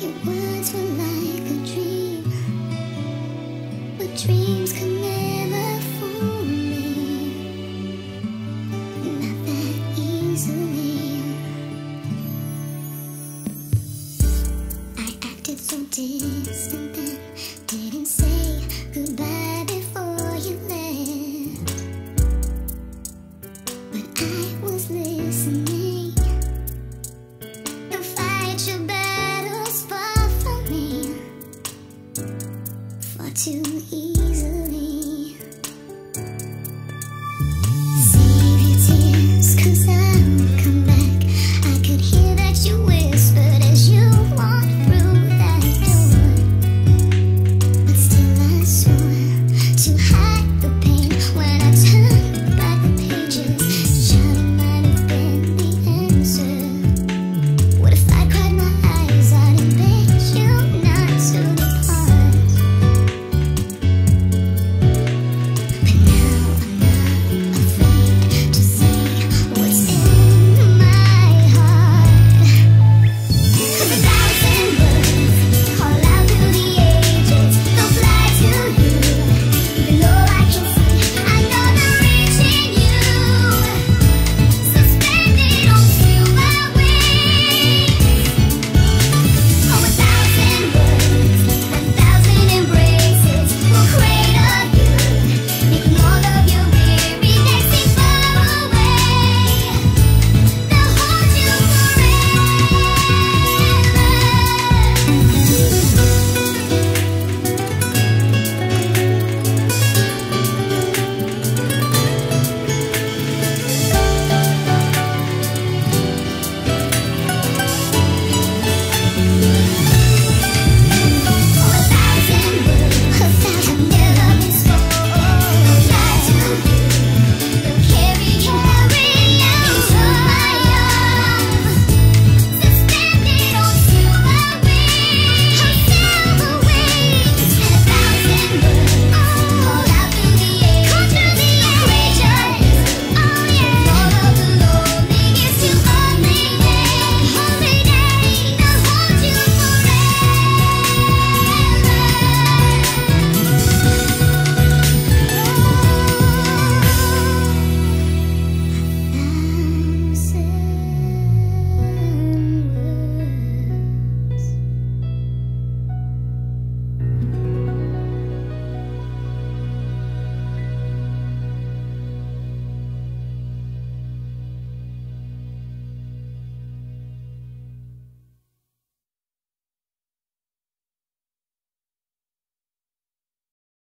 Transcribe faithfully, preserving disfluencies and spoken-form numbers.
Your words were like a dream, but dreams could never fool me, not that easily. I acted so distant then, didn't say goodbye before you left, but I was listening. You fight your battles far from me, far too easy.